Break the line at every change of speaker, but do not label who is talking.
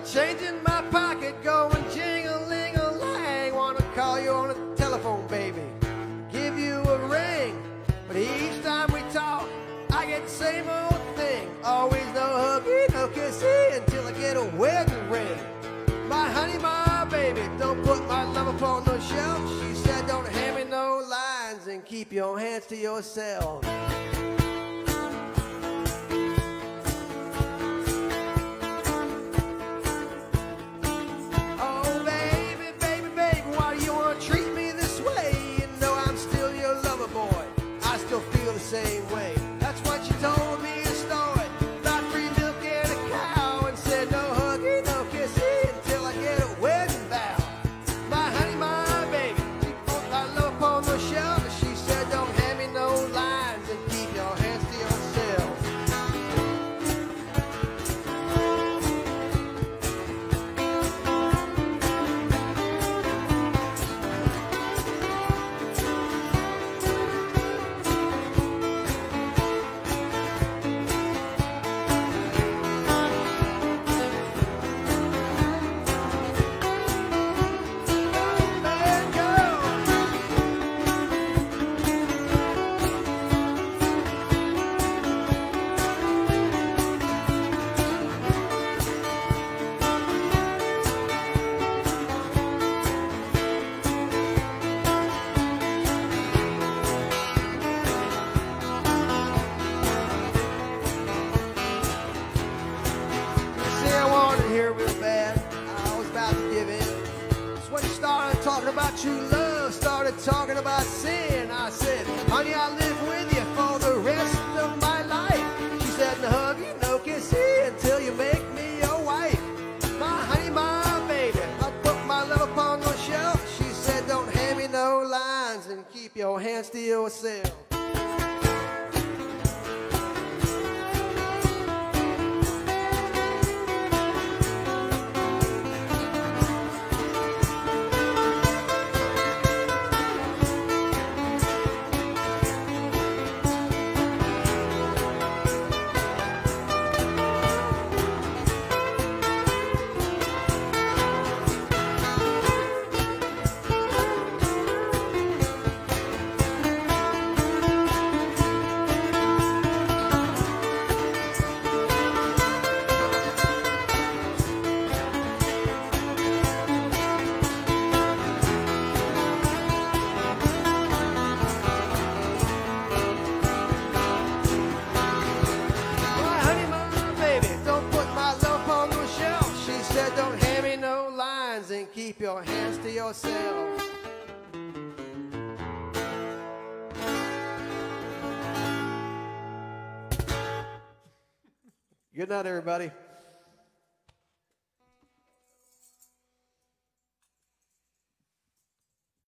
change in my pocket going jing-a-ling-a-lang. Wanna call you on the telephone, baby, give you a ring. But each time we talk, I get the same old thing. Always no huggy, no kissy until I get a wedding ring. My honey, my baby, don't put my love upon no shelf. She said don't hand me no lines and keep your hands to yourself. Oh baby, baby, baby, why do you want to treat me this way? You know I'm still your lover boy, I still feel the same way. That's what she told me a story about free milk and a cow, and said no huggy, no kissy until I get a wedding vow. My honey, my baby, she put my love upon the shelf. She said don't hand me no lines and keep your hands to yourself. About true love, started talking about sin. I said, honey, I'll live with you for the rest of my life. She said, no huggy, no kissy until you make me your wife. My honey, my baby, I put my love upon the shelf. She said, don't hand me no lines and keep your hands to yourself. And keep your hands to yourself. Good night, everybody.